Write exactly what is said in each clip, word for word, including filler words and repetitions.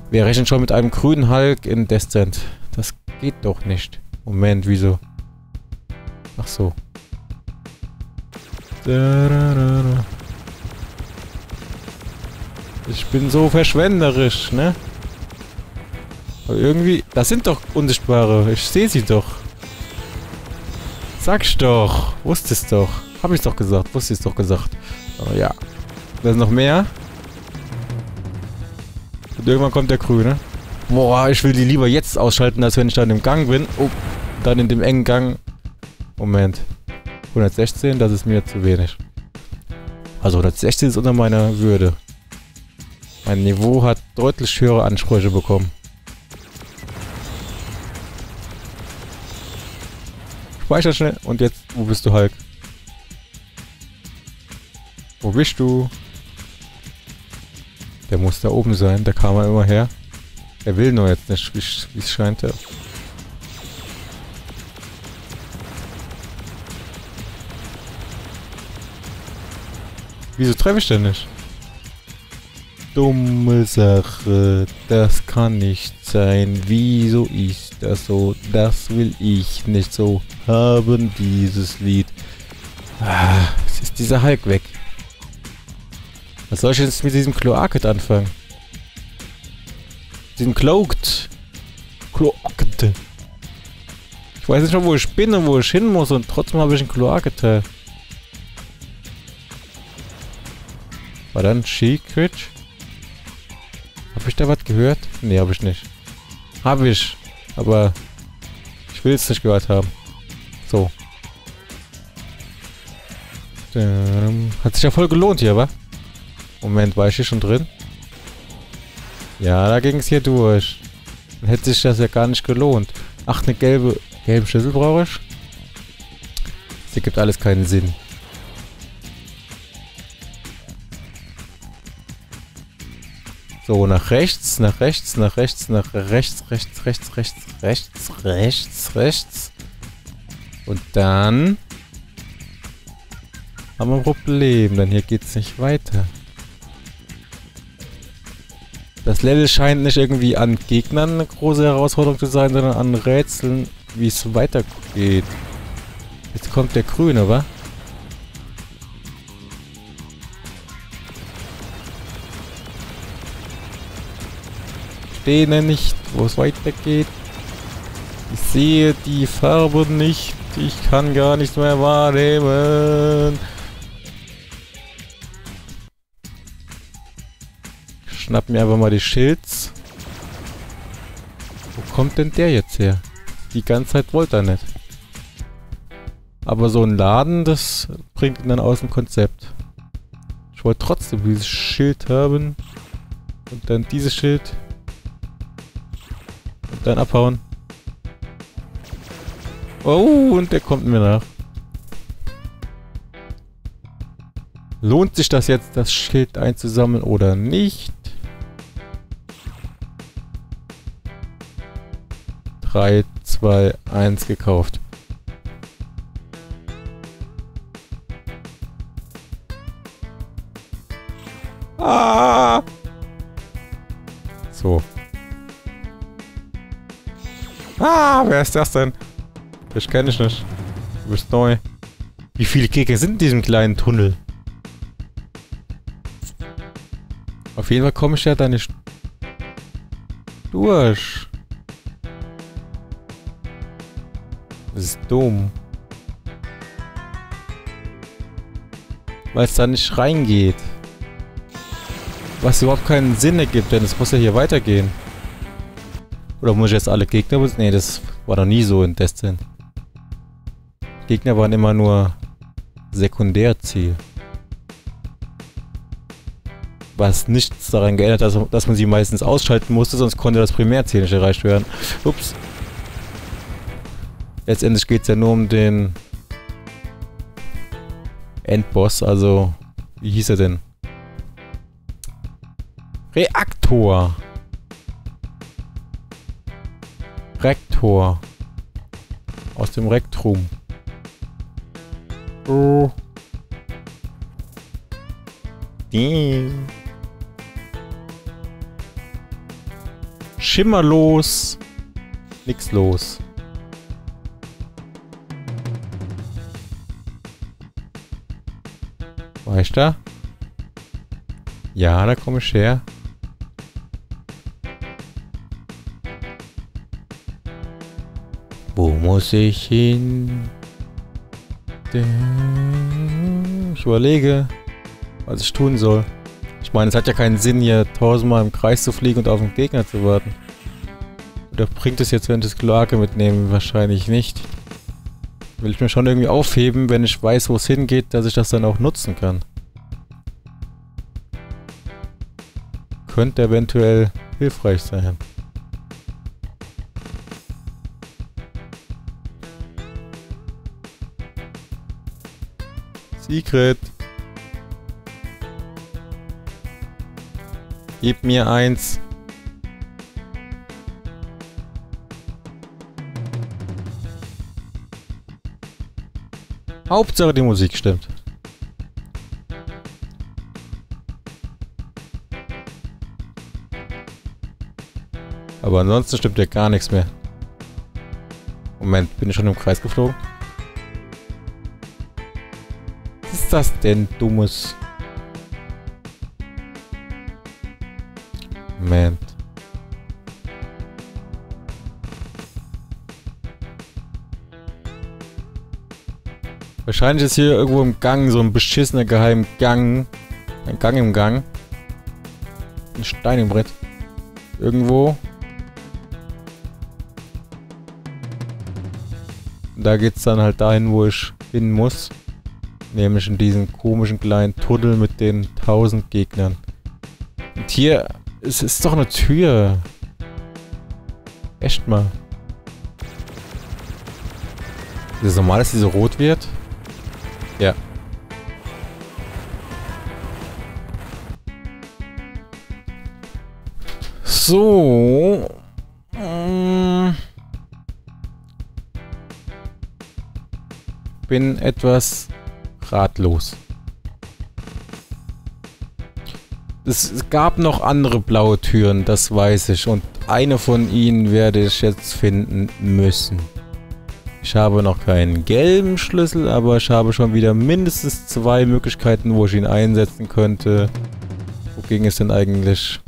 Wir rechnen schon mit einem grünen Hulk in Descent. Das geht doch nicht. Moment, wieso? Ach so. Ich bin so verschwenderisch, ne? Aber irgendwie... Das sind doch Unsichtbare. Ich sehe sie doch. Sag's doch. Wusste es doch. Hab ich's doch gesagt. Wusste ich's doch gesagt. Aber ja. Da ist noch mehr. Und irgendwann kommt der Grüne. Boah, ich will die lieber jetzt ausschalten, als wenn ich da in dem Gang bin. Oh, dann in dem engen Gang. Moment. hundertsechzehn, das ist mir zu wenig. Also hundertsechzehn ist unter meiner Würde. Mein Niveau hat deutlich höhere Ansprüche bekommen. Speicher schnell. Und jetzt, wo bist du, Hulk? Wo bist du? Der muss da oben sein, da kam er immer her. Er will nur jetzt nicht, wie es scheint. Ja. Wieso treffe ich denn nicht? Dumme Sache, das kann nicht sein. Wieso ist das so? Das will ich nicht so haben, dieses Lied. Ah, jetzt ist dieser Hulk weg. Was soll ich jetzt mit diesem Cloaked anfangen? Diesem Cloaked. Cloaked. Ich weiß nicht schon, wo ich bin und wo ich hin muss und trotzdem habe ich einen Cloaked-Teil. War dann Secret? Habe ich da was gehört? Nee, habe ich nicht. Habe ich. Aber ich will es nicht gehört haben. So. Hat sich ja voll gelohnt hier, wa? Moment, war ich hier schon drin? Ja, da ging es hier durch. Dann hätte sich das ja gar nicht gelohnt. Ach, eine gelbe... Gelben Schlüssel brauche ich? Das ergibt alles keinen Sinn. So, nach rechts, nach rechts, nach rechts, nach rechts, rechts, rechts, rechts, rechts, rechts, rechts. Und dann... haben wir ein Problem, denn hier geht's nicht weiter. Das Level scheint nicht irgendwie an Gegnern eine große Herausforderung zu sein, sondern an Rätseln, wie es weitergeht. Jetzt kommt der Grüne, wa? Ich sehe nicht, wo es weitergeht. Ich sehe die Farbe nicht. Ich kann gar nichts mehr wahrnehmen. Schnapp mir einfach mal die Schilds. Wo kommt denn der jetzt her? Die ganze Zeit wollte er nicht. Aber so ein Laden, das bringt ihn dann aus dem Konzept. Ich wollte trotzdem dieses Schild haben. Und dann dieses Schild. Und dann abhauen. Oh, und der kommt mir nach. Lohnt sich das jetzt, das Schild einzusammeln oder nicht? drei, zwei, eins gekauft. Ah! So. Ah, wer ist das denn? Das kenne ich nicht. Du bist neu. Wie viele Gegner sind in diesem kleinen Tunnel? Auf jeden Fall komme ich ja da nicht durch. Das ist dumm. Weil es da nicht reingeht. Was überhaupt keinen Sinn ergibt, denn es muss ja hier weitergehen. Oder muss ich jetzt alle Gegner... Nee, das war noch nie so in Descent. Gegner waren immer nur Sekundärziel. Was nichts daran geändert hat, dass man sie meistens ausschalten musste, sonst konnte das Primärziel nicht erreicht werden. Ups. Letztendlich geht es ja nur um den Endboss, also wie hieß er denn? Reaktor. Rektor. Aus dem Rektrum. Oh. Die. Schimmerlos. Nix los. War ich da? Ja, da komme ich her. Wo muss ich hin? Ich überlege, was ich tun soll. Ich meine, es hat ja keinen Sinn, hier tausendmal im Kreis zu fliegen und auf den Gegner zu warten. Oder bringt es jetzt, wenn ich das Kloake mitnehme? Wahrscheinlich nicht. Will ich mir schon irgendwie aufheben, wenn ich weiß, wo es hingeht, dass ich das dann auch nutzen kann. Könnte eventuell hilfreich sein. Secret. Gib mir eins. Hauptsache die Musik stimmt. Aber ansonsten stimmt ja gar nichts mehr. Moment, bin ich schon im Kreis geflogen? Was ist das denn, Dummes? Moment. Wahrscheinlich ist hier irgendwo im Gang so ein beschissener geheimer Gang. Ein Gang im Gang. Ein Stein im Brett. Irgendwo. Und da geht's dann halt dahin, wo ich hin muss. Nämlich in diesen komischen kleinen Tunnel mit den tausend Gegnern. Und hier, es ist doch eine Tür. Echt mal. Ist es normal, dass diese rot wird? Ja. So. Ähm, bin etwas ratlos. Es gab noch andere blaue Türen, das weiß ich. Und eine von ihnen werde ich jetzt finden müssen. Ich habe noch keinen gelben Schlüssel, aber ich habe schon wieder mindestens zwei Möglichkeiten, wo ich ihn einsetzen könnte. Wo ging es denn eigentlich?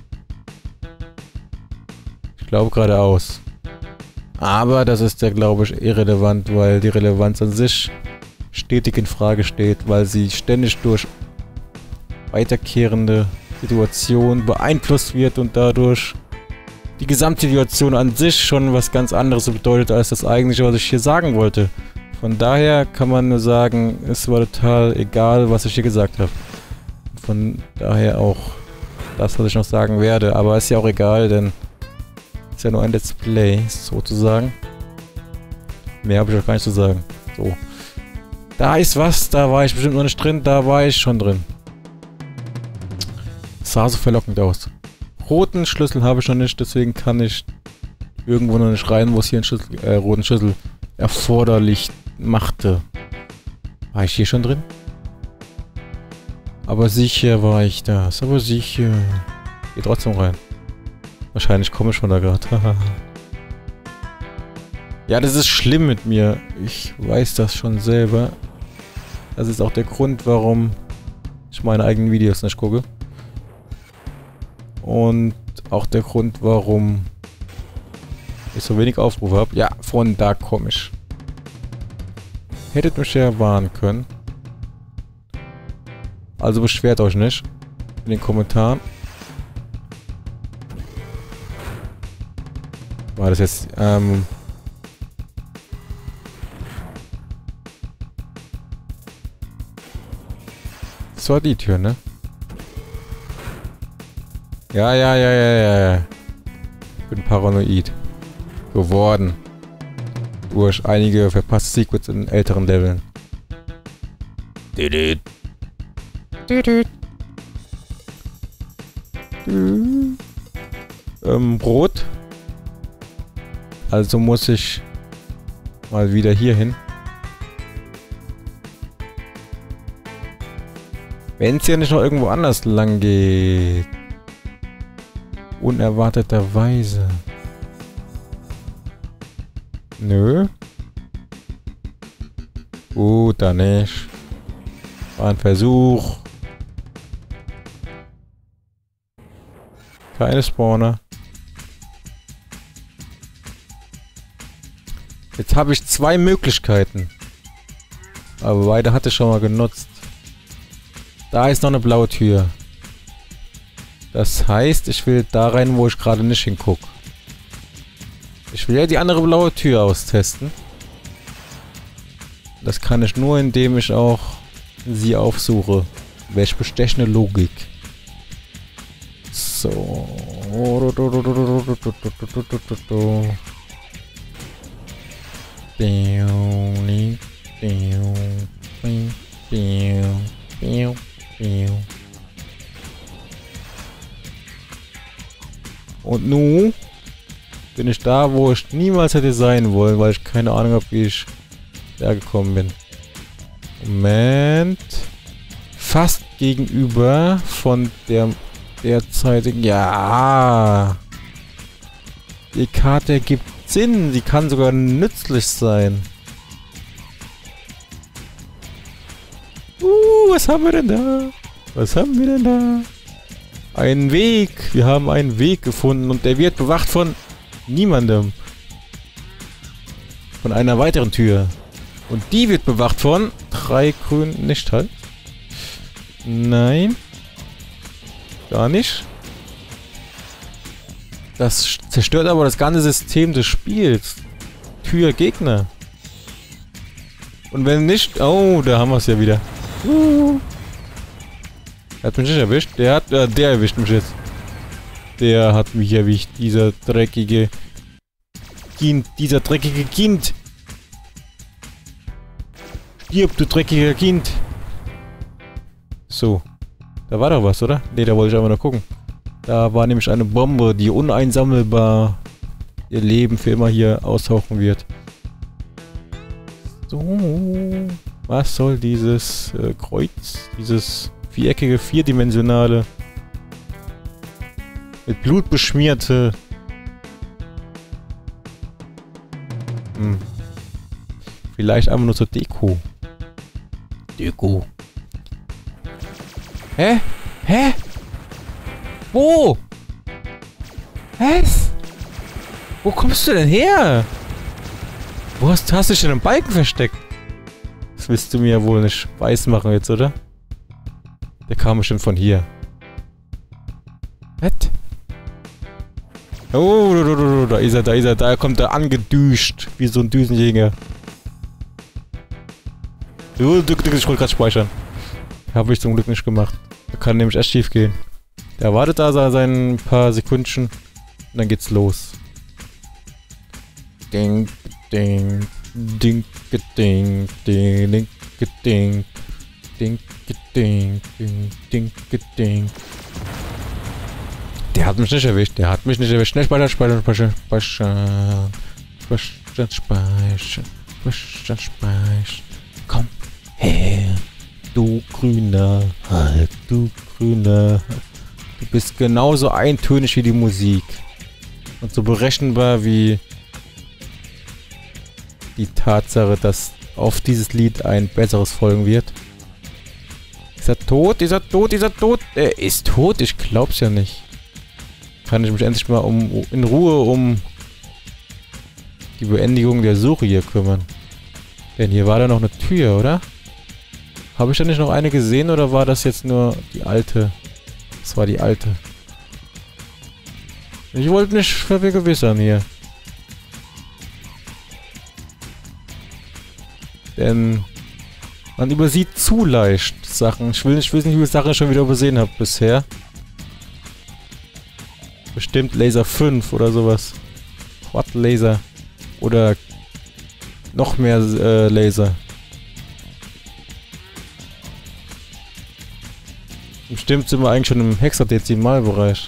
Ich glaube geradeaus. Aber das ist ja, glaube ich, irrelevant, weil die Relevanz an sich stetig in Frage steht, weil sie ständig durch weiterkehrende Situationen beeinflusst wird und dadurch die Gesamtsituation an sich schon was ganz anderes bedeutet als das eigentliche, was ich hier sagen wollte. Von daher kann man nur sagen, es war total egal, was ich hier gesagt habe. Von daher auch das, was ich noch sagen werde. Aber ist ja auch egal, denn es ist ja nur ein Let's Play, sozusagen. Mehr habe ich auch gar nicht zu sagen. So. Da ist was, da war ich bestimmt noch nicht drin, da war ich schon drin. Das sah so verlockend aus. Roten Schlüssel habe ich noch nicht, deswegen kann ich irgendwo noch nicht rein, wo es hier einen Schlüssel, äh, roten Schlüssel erforderlich machte. War ich hier schon drin? Aber sicher war ich das, aber sicher. Geh trotzdem rein. Wahrscheinlich komme ich von da gerade. Ja, das ist schlimm mit mir. Ich weiß das schon selber. Das ist auch der Grund, warum ich meine eigenen Videos nicht gucke. Und auch der Grund, warum ich so wenig Aufrufe habe. Ja, von da komme ich. Hättet mich ja warnen können. Also beschwert euch nicht in den Kommentaren. War das jetzt, ähm... das war die Tür, ne? Ja, ja, ja, ja, ja, ja. Ich bin paranoid geworden. Durch einige verpasste Secrets in älteren Leveln. Düdüt. Düdüt. Düdüt. Ähm, Brot. Also muss ich mal wieder hier hin. Wenn es ja nicht noch irgendwo anders lang geht. Unerwarteterweise. Nö. Gut, dann nicht. War ein Versuch. Keine Spawner. Jetzt habe ich zwei Möglichkeiten. Aber beide hatte ich schon mal genutzt. Da ist noch eine blaue Tür. Das heißt, ich will da rein, wo ich gerade nicht hingucke. Ich will ja die andere blaue Tür austesten. Das kann ich nur, indem ich auch sie aufsuche. Welch bestechende Logik. So. Und nun bin ich da, wo ich niemals hätte sein wollen, weil ich keine Ahnung habe, wie ich da gekommen bin. Moment. Fast gegenüber von der derzeitigen... Ja! Die Karte ergibt Sinn. Sie kann sogar nützlich sein. Uh, was haben wir denn da? Was haben wir denn da? Einen Weg. Wir haben einen Weg gefunden und der wird bewacht von niemandem. Von einer weiteren Tür. Und die wird bewacht von drei grünen... Nicht halt. Nein. Gar nicht. Das zerstört aber das ganze System des Spiels. Tür Gegner. Und wenn nicht... Oh, da haben wir es ja wieder. Uh. Er hat mich nicht erwischt. Der hat... Äh, der erwischt mich jetzt. Der hat mich erwischt. Dieser dreckige... Kind. Dieser dreckige Kind. Stirb, du dreckiger Kind. So. Da war doch was, oder? Ne, da wollte ich einfach nur gucken. Da war nämlich eine Bombe, die uneinsammelbar ihr Leben für immer hier aushauchen wird. So. Was soll dieses äh, Kreuz? Dieses viereckige, vierdimensionale, mit Blut beschmierte... Hm. Vielleicht einfach nur zur Deko. Deko. Hä? Hä? Wo? Was? Wo kommst du denn her? Wo hast, hast du dich in einem Balken versteckt? Das willst du mir ja wohl nicht weiß machen jetzt, oder? Der kam bestimmt von hier. Was? Oh, da ist er, da ist er, da kommt er angedüscht, wie so ein Düsenjäger. Ich wollte gerade speichern. Habe ich zum Glück nicht gemacht. Da kann nämlich echt schief gehen. Der wartet da sein paar Sekündchen und dann geht's los. Ding, ding, ding, ding, ding, ding, ding, ding, ding, ding, ding, ding. Der hat mich nicht erwischt. Der hat mich nicht erwischt. Schnell speichern, speichern, speichern, speichern, speichern, speichern, speichern, speichern. Komm her, du Grüner, halt, du Grüner. Du bist genauso eintönig wie die Musik. Und so berechenbar wie die Tatsache, dass auf dieses Lied ein besseres folgen wird. Ist er tot? Ist er tot? Ist er tot? Er ist tot? Ich glaub's ja nicht. Kann ich mich endlich mal um, in Ruhe um die Beendigung der Suche hier kümmern. Denn hier war da noch eine Tür, oder? Habe ich da nicht noch eine gesehen oder war das jetzt nur die alte? Das war die alte. Ich wollte nicht vergewissern hier. Denn man übersieht zu leicht Sachen. Ich will nicht wissen, wie viele Sachen ich schon wieder übersehen habe bisher. Bestimmt Laser fünf oder sowas. Quad Laser. Oder noch mehr äh, Laser. Bestimmt sind wir eigentlich schon im Hexadezimalbereich.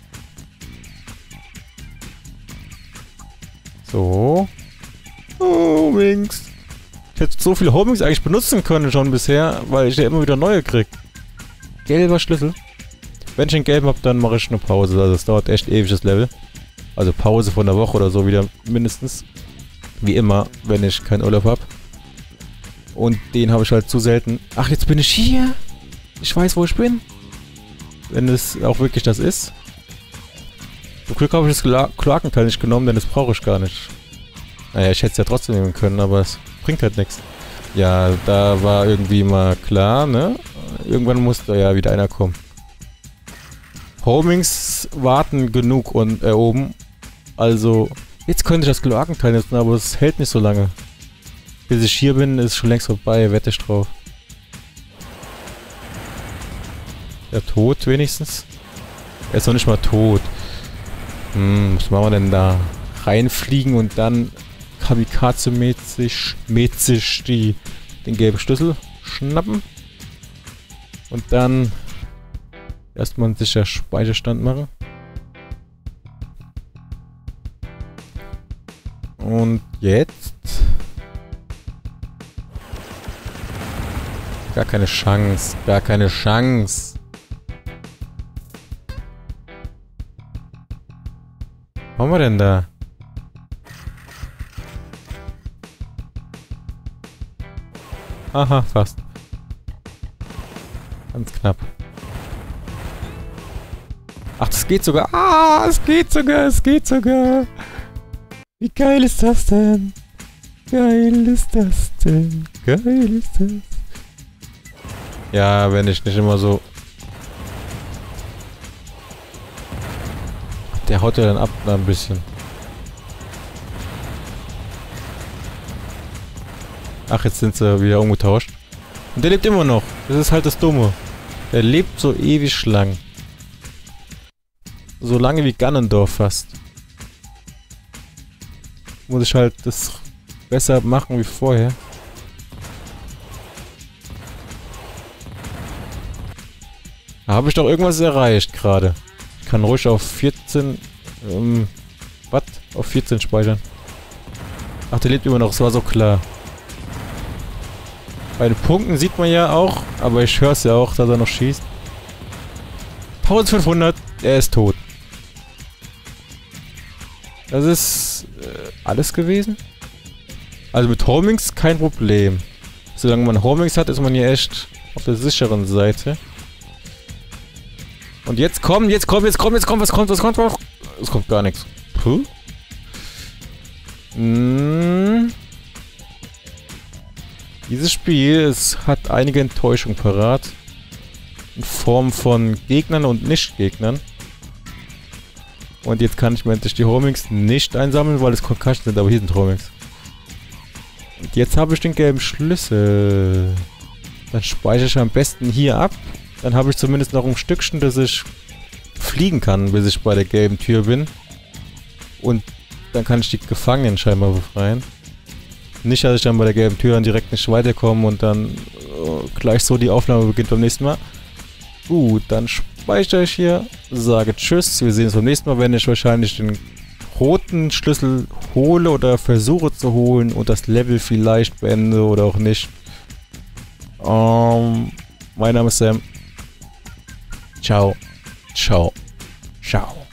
So. Oh, Wings. Ich hätte so viele Homings eigentlich benutzen können schon bisher, weil ich ja immer wieder neue krieg. Gelber Schlüssel. Wenn ich den gelben habe, dann mache ich eine Pause. Also es dauert echt ewig das Level. Also Pause von der Woche oder so wieder mindestens. Wie immer, wenn ich keinen Urlaub habe. Und den habe ich halt zu selten. Ach, jetzt bin ich hier. Ich weiß, wo ich bin. Wenn es auch wirklich das ist. Zum Glück habe ich das Kloakenteil nicht genommen, denn das brauche ich gar nicht. Naja, ich hätte es ja trotzdem nehmen können, aber es bringt halt nichts. Ja, da war irgendwie mal klar, ne? Irgendwann muss da ja wieder einer kommen. Homings warten genug und äh, oben. Also, jetzt könnte ich das Kloakenteil nutzen, aber es hält nicht so lange. Bis ich hier bin, ist schon längst vorbei, wette ich drauf. Der tot wenigstens? Er ist noch nicht mal tot. Hm, was machen wir denn da? Reinfliegen und dann kamikaze-mäßig mäßig die den gelben Schlüssel schnappen. Und dann erstmal einen sicher Speicherstand machen. Und jetzt gar keine Chance, gar keine Chance. Was haben wir denn da? Aha, fast. Ganz knapp. Ach, das geht sogar. Ah, es geht sogar, es geht sogar. Wie geil ist das denn? Geil ist das denn? Geil ist das. Ja, wenn ich nicht immer so... Der haut ja dann ab da ein bisschen. Ach, jetzt sind sie wieder umgetauscht. Und der lebt immer noch. Das ist halt das Dumme. Der lebt so ewig lang. So lange wie Ganondorf fast. Muss ich halt das besser machen wie vorher. Da habe ich doch irgendwas erreicht gerade. Ich kann ruhig auf vierzehn... Ähm... Was? Auf vierzehn speichern. Ach, der lebt immer noch. Das war so klar. Bei den Punkten sieht man ja auch, aber ich höre es ja auch, dass er noch schießt. eintausendfünfhundert, er ist tot. Das ist äh, alles gewesen. Also mit Homings kein Problem. Solange man Homings hat, ist man hier echt auf der sicheren Seite. Und jetzt kommt, jetzt kommt, jetzt kommt, jetzt kommt, was kommt, was kommt noch? Es kommt gar nichts. Puh. Hm. Dieses Spiel, es hat einige Enttäuschungen parat. In Form von Gegnern und Nicht-Gegnern. Und jetzt kann ich mir endlich die Homings nicht einsammeln, weil es Concussion sind, aber hier sind Homings. Und jetzt habe ich den gelben Schlüssel. Dann speichere ich am besten hier ab. Dann habe ich zumindest noch ein Stückchen, dass ich fliegen kann, bis ich bei der gelben Tür bin. Und dann kann ich die Gefangenen scheinbar befreien. Nicht, dass ich dann bei der gelben Tür dann direkt nicht weiterkomme und dann äh, gleich so die Aufnahme beginnt beim nächsten Mal. Gut, dann speichere ich hier, sage Tschüss. Wir sehen uns beim nächsten Mal, wenn ich wahrscheinlich den roten Schlüssel hole oder versuche zu holen und das Level vielleicht beende oder auch nicht. Ähm, mein Name ist Sam. Ciao. Ciao. Ciao.